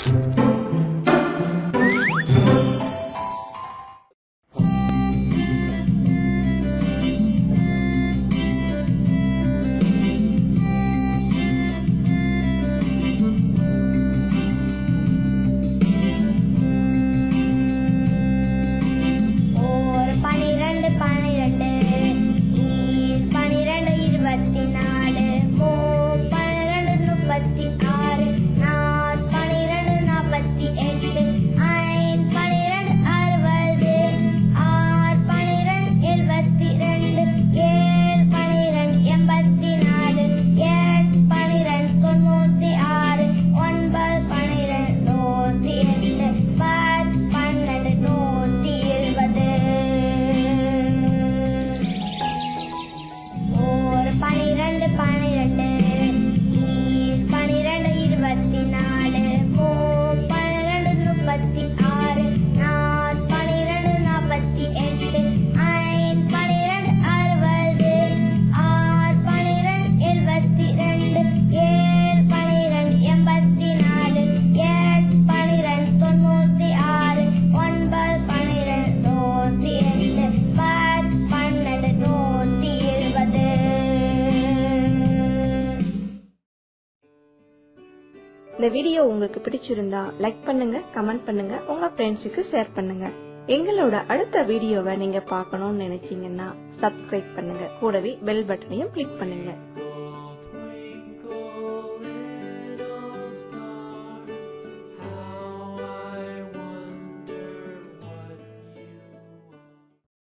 இந்த வீடியோ உங்களுக்கு பிடிச்சிருந்தா லைக் பண்ணுங்க, கமெண்ட் பண்ணுங்க, உங்க ஃப்ரெண்ட்ஸுக்கு ஷேர் பண்ணுங்க. எங்களோட அடுத்த வீடியோவை நீங்க பார்க்கணும்னு நினைச்சீங்கன்னா சப்ஸ்கிரைப் பண்ணுங்க. கூடவே பெல் பட்டனையும் கிளிக் பண்ணுங்க.